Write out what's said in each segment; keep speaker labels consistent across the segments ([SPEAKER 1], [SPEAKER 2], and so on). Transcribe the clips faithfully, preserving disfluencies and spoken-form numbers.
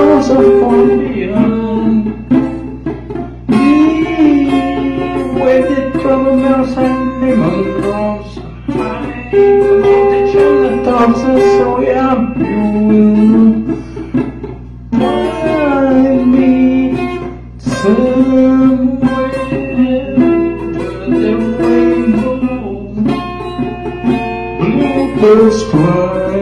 [SPEAKER 1] clouds are far beyond. Where the trouble melts and lemon drops high above the chimney tops, and so yeah, you will find me somewhere where the rainbow bluebirds fly.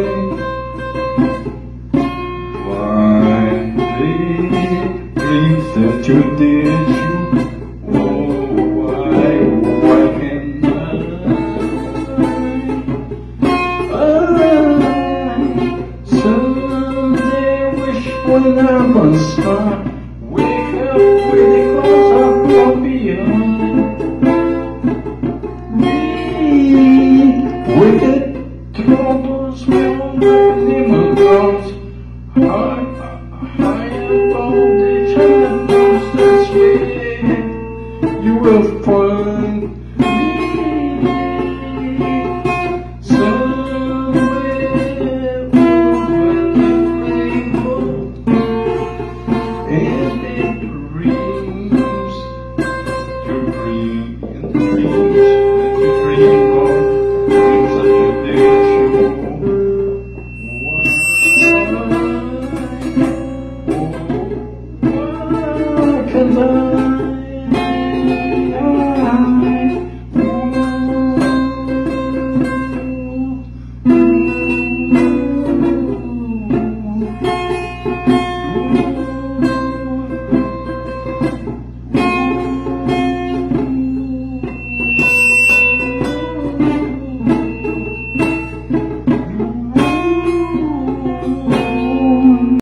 [SPEAKER 1] That you did, you, oh, why, why can't I? I someday wish when I'm a star, wake up with the clouds are far beyond me, with the troubles will bring lemon drops high, high above the channel. You will find